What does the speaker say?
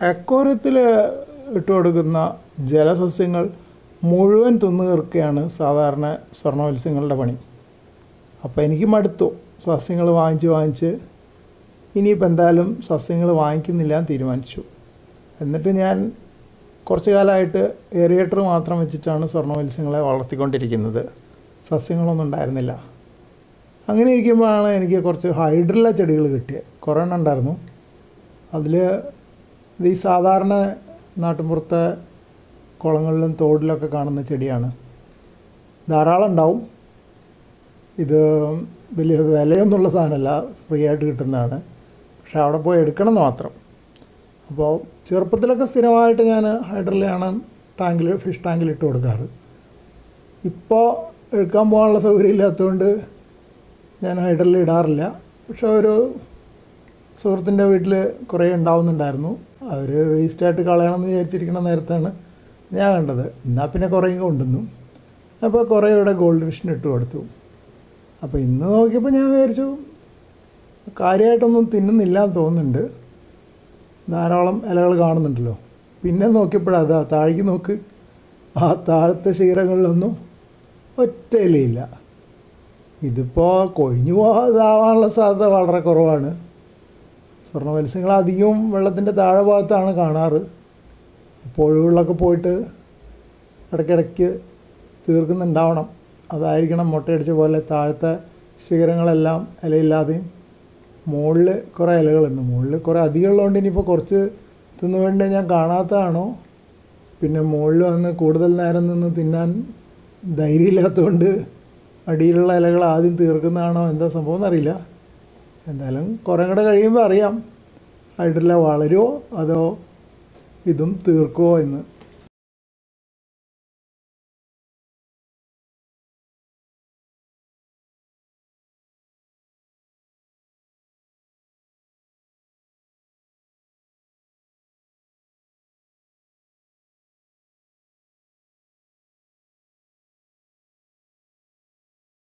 അക്വേറിയത്തിൽ ഇട്ട് കൊടുക്കുന്ന ജലസസ്യങ്ങൾ മുഴുവൻ തിന്നു തീർക്കുകയാണ് സാധാരണ സ്വർണ്ണമത്സ്യങ്ങളുടെ പണി. അപ്പോൾ എനിക്ക് മടുത്തു സസ്യങ്ങൾ വാങ്ങിച്ച് ഇനിയിപ്പോൾ എന്തായാലും സസ്യങ്ങൾ വാങ്ങിക്കുന്നില്ല എന്ന് തീരുമാനിച്ചു. എന്നിട്ട് ഞാൻ കുറച്ച് കാലമായിട്ട് ഏറിയേറ്റർ മാത്രം വെച്ചിട്ടാണ് സ്വർണ്ണമത്സ്യങ്ങളെ വളർത്തിക്കൊണ്ടിരിക്കുന്നത്. സസ്യങ്ങളൊന്നും ഉണ്ടായിരുന്നില്ല. അങ്ങനെ ഇരിക്കുമ്പോഴാണ് എനിക്ക് കുറച്ച് ഹൈഡ്രില്ല ചെടികൾ കിട്ടിയത്. കുറേ എണ്ണം ഉണ്ടായിരുന്നു. അതിൽ ഇത് ഈ സാധാരണ നാട്ടിൻപുറത്തെ കുളങ്ങളിലും തോടിലൊക്കെ കാണുന്ന ചെടിയാണ്. ധാരാളം ഉണ്ടാവും. ഇത് വലിയ വിലയൊന്നുള്ള സാധനമല്ല, ഫ്രീ ആയിട്ട് കിട്ടുന്നതാണ്. പക്ഷെ അവിടെ പോയി എടുക്കണം എന്ന് മാത്രം. അപ്പോൾ ചെറുപ്പത്തിലൊക്കെ സ്ഥിരമായിട്ട് ഞാൻ ഹൈഡ്രില്ലയാണ് ഫിഷ് ടാങ്കിൽ ഇട്ട് കൊടുക്കാറ്. ഇപ്പോൾ എടുക്കാൻ പോകാനുള്ള സൗകര്യം ഇല്ലാത്തതുകൊണ്ട് ഞാൻ ഹൈഡ്രില്ല ഇടാറില്ല. പക്ഷെ ഒരു സുഹൃത്തിൻ്റെ വീട്ടിൽ കുറേ ഉണ്ടാവുന്നുണ്ടായിരുന്നു. അവർ വേസ്റ്റായിട്ട് കളയണമെന്ന് വിചാരിച്ചിരിക്കുന്ന നേരത്താണ് ഞാൻ കണ്ടത്. എന്നാൽ പിന്നെ കുറേയും കൊണ്ടുവന്നു. അപ്പോൾ കുറേ ഇവിടെ ഗോൾഡ് ഫിഷിന് ഇട്ട് കൊടുത്തു. അപ്പോൾ ഇന്ന് നോക്കിയപ്പോൾ ഞാൻ വിചാരിച്ചു കാര്യമായിട്ടൊന്നും തിന്നുന്നില്ല എന്ന് തോന്നുന്നുണ്ട്. ധാരാളം ഇലകൾ കാണുന്നുണ്ടല്ലോ. പിന്നെ നോക്കിയപ്പോഴതാ താഴേക്ക് നോക്ക്, ആ താഴത്തെ ശിഖരങ്ങളിലൊന്നും ഒറ്റ ഇലയില്ല. ഇതിപ്പോൾ കൊഴിഞ്ഞു പോകാതാവാനുള്ള സാധ്യത വളരെ കുറവാണ്. സ്വർണ്ണമത്സ്യങ്ങൾ അധികവും വെള്ളത്തിൻ്റെ താഴെ ഭാഗത്താണ് കാണാറ്. അപ്പോൾ ഒഴിവുകളൊക്കെ പോയിട്ട് ഇടയ്ക്കിടയ്ക്ക് തീർക്കുന്നുണ്ടാവണം. അതായിരിക്കണം മുട്ടയടിച്ച പോലെ താഴത്തെ ശിഖരങ്ങളെല്ലാം ഇലയില്ലാതെയും മുകളിൽ കുറേ ഇലകളുണ്ട്. മുകളിൽ കുറേ അധികം ഉള്ളതുകൊണ്ട് ഇനിയിപ്പോൾ കുറച്ച് തിന്നു വേണ്ടി ഞാൻ കാണാത്തതാണോ, പിന്നെ മുകളിൽ വന്ന് കൂടുതൽ നേരം നിന്ന് തിന്നാൻ ധൈര്യമില്ലാത്തതുകൊണ്ട് അടിയിലുള്ള ഇലകൾ ആദ്യം തീർക്കുന്നതാണോ എന്താ സംഭവം എന്നറിയില്ല. എന്തായാലും കുറേ കൂടെ കഴിയുമ്പോൾ അറിയാം ഹൈഡ്രില്ല വളരുമോ അതോ ഇതും തീർക്കുമോ എന്ന്.